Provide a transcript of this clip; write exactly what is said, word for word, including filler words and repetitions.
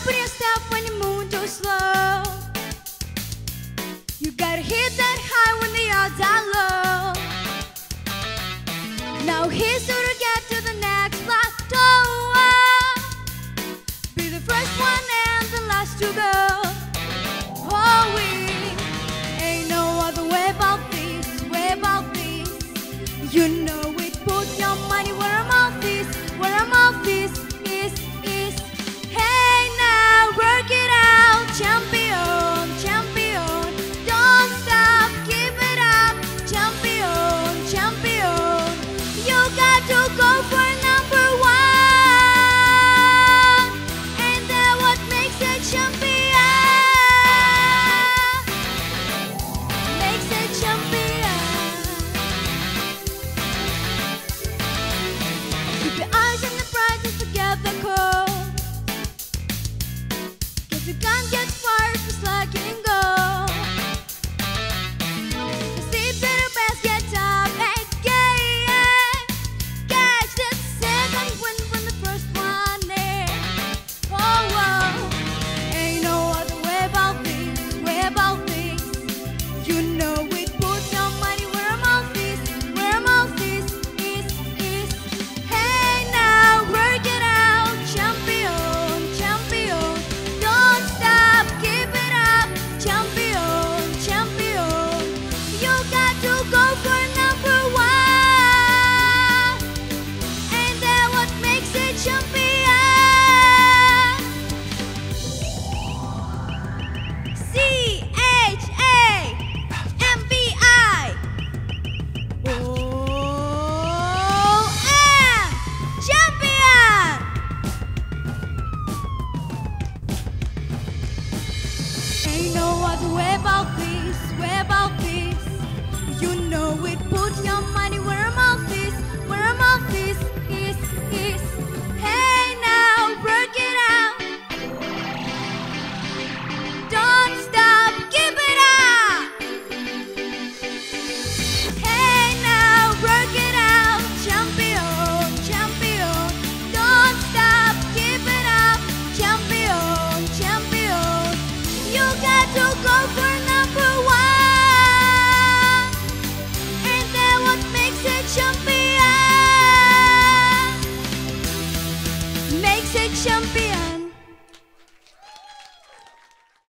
put your step when you move too slow. You gotta hit that high when the odds are low. Now here's to get to the next plateau. Be the first one and the last to go. Oh, we ain't no other way about this, way about this. You know it, put your money where our mouth is, where our mouth is, is, is. Hey now, work it out, champion, champion. Don't stop, keep it up, champion, champion. You got to go for number one, and that's what makes a champion, makes a champion. Keep your eyes on the prize and forget the code, 'cause you can't get far if you're slacking and go. You see better best get up again. Catch that second win when the first one is. Oh, whoa. Ain't no other way about this, way about this. You know it, put your money where our mouth is, where our mouth is, is, is. Hey now, work it out, champion, champion. Don't stop, keep it up, champion, champion. You got to go for number one, and that's what makes a champion. C H A M P I O M, champion. Ain't no other way about this, way about this. You know it, put your money where our mouth is, where our mouth is,